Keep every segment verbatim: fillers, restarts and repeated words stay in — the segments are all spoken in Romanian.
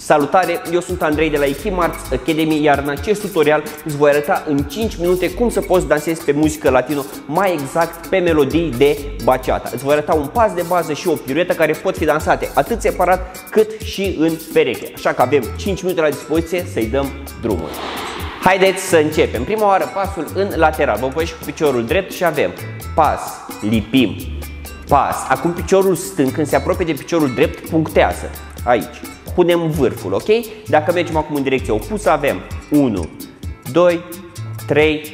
Salutare, eu sunt Andrei de la Echimarts Academy, iar în acest tutorial îți voi arăta în cinci minute cum să poți dansezi pe muzică latino, mai exact pe melodii de bachata. Îți voi arăta un pas de bază și o piruetă care pot fi dansate atât separat cât și în pereche. Așa că avem cinci minute la dispoziție să-i dăm drumul. Haideți să începem. Prima oară pasul în lateral, vă voi și cu piciorul drept și avem pas, lipim, pas. Acum piciorul stâng, când se apropie de piciorul drept, punctează. Aici. Punem vârful, ok? Dacă mergem acum în direcția opusă, avem unu, doi, trei,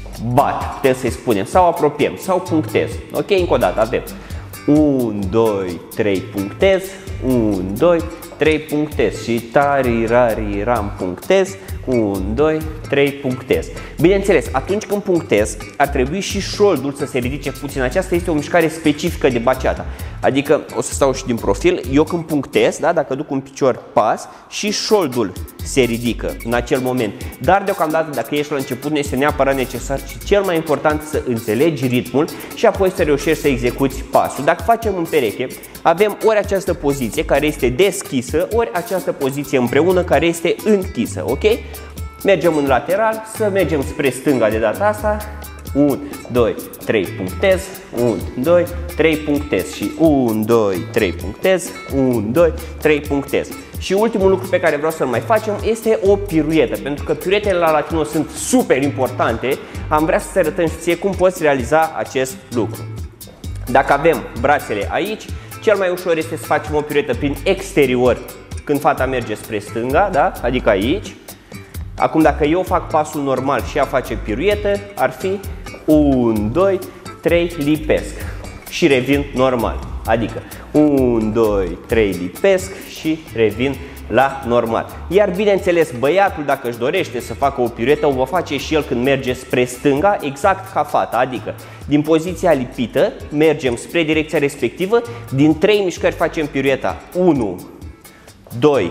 bat, putem să-i spunem, sau apropiem, sau punctez, ok? Încă o dată avem unu, doi, trei, punctez, unu, doi, trei, punctez și tari, rari, ram, punctez, unu, doi, trei, punctez. Bineînțeles, atunci când punctez, ar trebui și șoldul să se ridice puțin. Aceasta este o mișcare specifică de bachata. Adică, o să stau și din profil, eu când punctez, da, dacă duc un picior pas, și șoldul se ridică în acel moment. Dar deocamdată, dacă ești la început, nu este neapărat necesar, ci cel mai important să înțelegi ritmul și apoi să reușești să execuți pasul. Dacă facem în pereche, avem ori această poziție care este deschisă, ori această poziție împreună care este închisă, ok? Mergem în lateral, să mergem spre stânga de data asta. unu, doi, trei, punctez, unu, doi, trei, punctez și unu, doi, trei, punctez, unu, doi, trei, punctez. Și ultimul lucru pe care vreau să-l mai facem este o piruetă, pentru că piruetele la latino sunt super importante. Am vrea să-ți arătăm și ție cum poți realiza acest lucru. Dacă avem brațele aici, cel mai ușor este să facem o piruetă prin exterior când fata merge spre stânga, da? Adică aici. Acum dacă eu fac pasul normal și ea face piruetă, ar fi unu, doi, trei, lipesc și revin normal. Adică unu, doi, trei, lipesc și revin la normal. Iar bineînțeles, băiatul, dacă își dorește să facă o piruetă, o va face și el când merge spre stânga, exact ca fata. Adică din poziția lipită mergem spre direcția respectivă, din trei mișcări facem pirueta. unu, doi,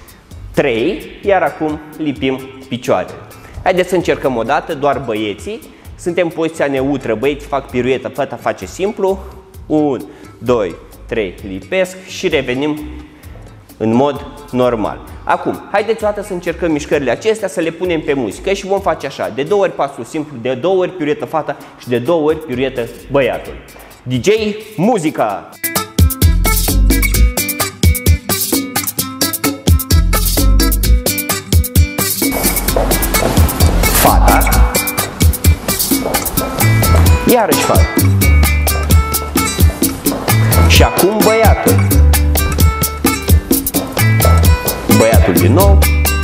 trei, iar acum lipim picioarele. Haideți să încercăm o dată, doar băieții. Suntem în poziția neutră, băieții fac piruetă, fata face simplu. unu, doi, trei, lipesc și revenim în mod normal. Acum, haideți o dată să încercăm mișcările acestea, să le punem pe muzică și vom face așa, de două ori pasul simplu, de două ori piruetă fata și de două ori piruetă băiatul. D J, muzica! Fata, iarăși fata. Și acum băiatul. Băiatul din nou.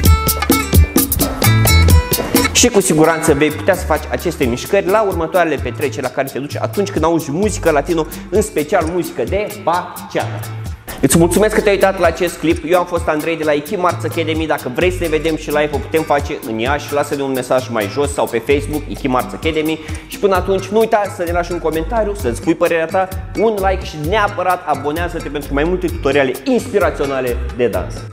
Și cu siguranță vei putea să faci aceste mișcări la următoarele petreceri la care te duci atunci când auzi muzică latino, în special muzică de bachata. Îți mulțumesc că te-ai uitat la acest clip. Eu am fost Andrei de la Echimarts Academy. Dacă vrei să ne vedem și live, o putem face în Iași. Lasă-ne un mesaj mai jos sau pe Facebook, Echimarts Academy. Și până atunci, nu uita să ne lași un comentariu, să-ți spui părerea ta, un like și neapărat abonează-te pentru mai multe tutoriale inspiraționale de dans.